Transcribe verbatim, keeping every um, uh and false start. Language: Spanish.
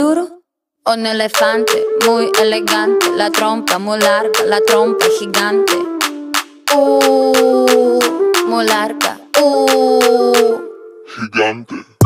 Duro, un elefante muy elegante, la trompa muy larga, la trompa gigante. Uh, muy larga, uh, gigante.